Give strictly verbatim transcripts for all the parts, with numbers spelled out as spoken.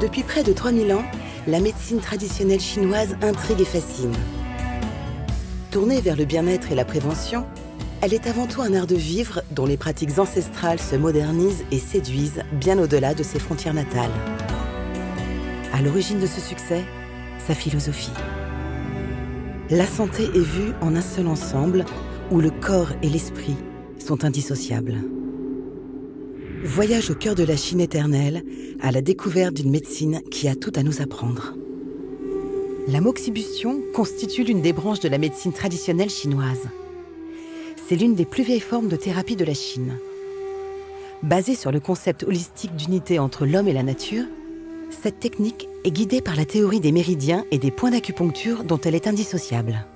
Depuis près de trois mille ans, la médecine traditionnelle chinoise intrigue et fascine. Tournée vers le bien-être et la prévention, elle est avant tout un art de vivre dont les pratiques ancestrales se modernisent et séduisent bien au-delà de ses frontières natales. À l'origine de ce succès, sa philosophie. La santé est vue en un seul ensemble où le corps et l'esprit sont indissociables. Voyage au cœur de la Chine éternelle, à la découverte d'une médecine qui a tout à nous apprendre. La moxibustion constitue l'une des branches de la médecine traditionnelle chinoise. C'est l'une des plus vieilles formes de thérapie de la Chine. Basée sur le concept holistique d'unité entre l'homme et la nature, cette technique est guidée par la théorie des méridiens et des points d'acupuncture dont elle est indissociable.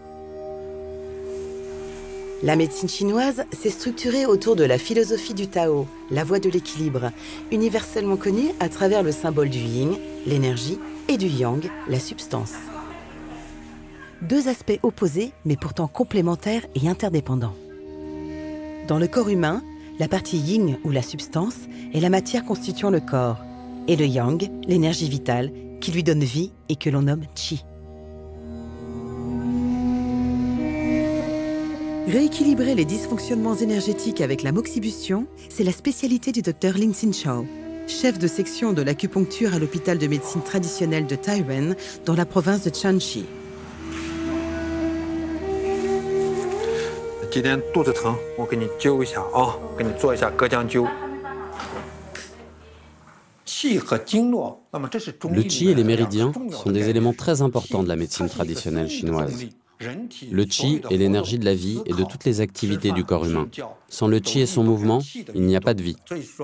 La médecine chinoise s'est structurée autour de la philosophie du Tao, la voie de l'équilibre, universellement connue à travers le symbole du yin, l'énergie, et du yang, la substance. Deux aspects opposés, mais pourtant complémentaires et interdépendants. Dans le corps humain, la partie yin, ou la substance, est la matière constituant le corps, et le yang, l'énergie vitale, qui lui donne vie et que l'on nomme qi. Rééquilibrer les dysfonctionnements énergétiques avec la moxibustion, c'est la spécialité du docteur Lin Xin-Chao, chef de section de l'acupuncture à l'hôpital de médecine traditionnelle de Taiyuan, dans la province de Shanxi. 今天肚子疼，我给你灸一下啊，给你做一下隔姜灸。气和经络，那么这是中医。 Le qi et les méridiens sont des éléments très importants de la médecine traditionnelle chinoise. Le qi est l'énergie de la vie et de toutes les activités du corps humain. Sans le qi et son mouvement, il n'y a pas de vie.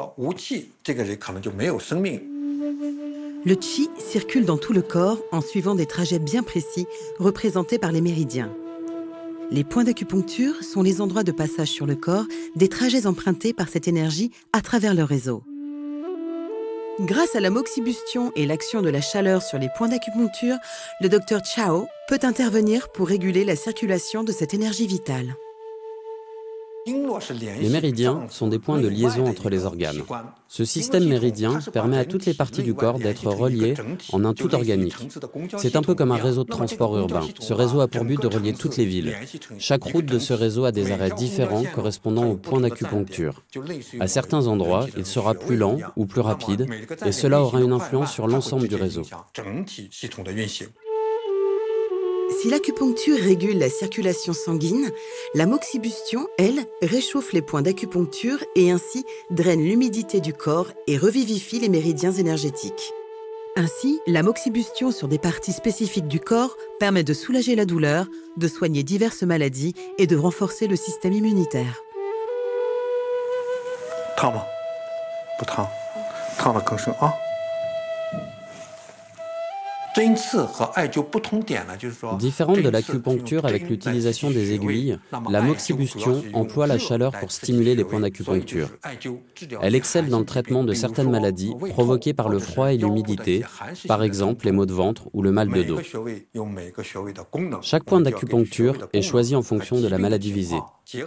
Le qi circule dans tout le corps en suivant des trajets bien précis représentés par les méridiens. Les points d'acupuncture sont les endroits de passage sur le corps des trajets empruntés par cette énergie à travers le réseau. Grâce à la moxibustion et l'action de la chaleur sur les points d'acupuncture, le docteur Chao peut intervenir pour réguler la circulation de cette énergie vitale. Les méridiens sont des points de liaison entre les organes. Ce système méridien permet à toutes les parties du corps d'être reliées en un tout organique. C'est un peu comme un réseau de transport urbain. Ce réseau a pour but de relier toutes les villes. Chaque route de ce réseau a des arrêts différents correspondant aux points d'acupuncture. À certains endroits, il sera plus lent ou plus rapide, et cela aura une influence sur l'ensemble du réseau. Si l'acupuncture régule la circulation sanguine, la moxibustion, elle, réchauffe les points d'acupuncture et ainsi draine l'humidité du corps et revivifie les méridiens énergétiques. Ainsi, la moxibustion sur des parties spécifiques du corps permet de soulager la douleur, de soigner diverses maladies et de renforcer le système immunitaire. 烫吗？不烫，烫的更深啊。 Différente de l'acupuncture avec l'utilisation des aiguilles, la moxibustion emploie la chaleur pour stimuler les points d'acupuncture. Elle excelle dans le traitement de certaines maladies provoquées par le froid et l'humidité, par exemple les maux de ventre ou le mal de dos. Chaque point d'acupuncture est choisi en fonction de la maladie visée.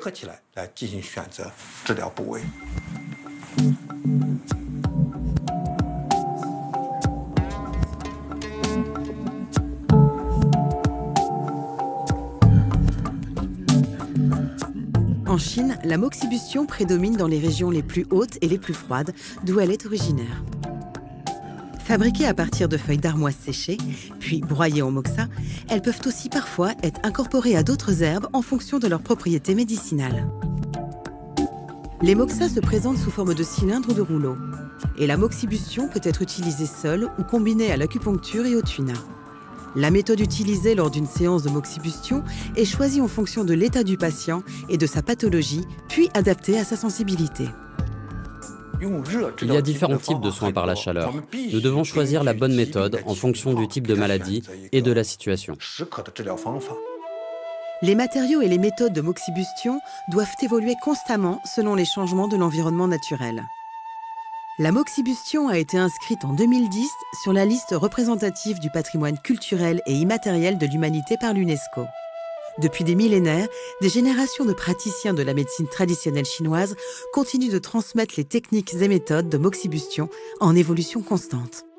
En Chine, la moxibustion prédomine dans les régions les plus hautes et les plus froides, d'où elle est originaire. Fabriquées à partir de feuilles d'armoise séchées, puis broyées en moxa, elles peuvent aussi parfois être incorporées à d'autres herbes en fonction de leurs propriétés médicinales. Les moxas se présentent sous forme de cylindres ou de rouleaux. Et la moxibustion peut être utilisée seule ou combinée à l'acupuncture et au tuina. La méthode utilisée lors d'une séance de moxibustion est choisie en fonction de l'état du patient et de sa pathologie, puis adaptée à sa sensibilité. Il y a différents types de soins par la chaleur. Nous devons choisir la bonne méthode en fonction du type de maladie et de la situation. Les matériaux et les méthodes de moxibustion doivent évoluer constamment selon les changements de l'environnement naturel. La moxibustion a été inscrite en deux mille dix sur la liste représentative du patrimoine culturel et immatériel de l'humanité par l'UNESCO. Depuis des millénaires, des générations de praticiens de la médecine traditionnelle chinoise continuent de transmettre les techniques et méthodes de moxibustion en évolution constante.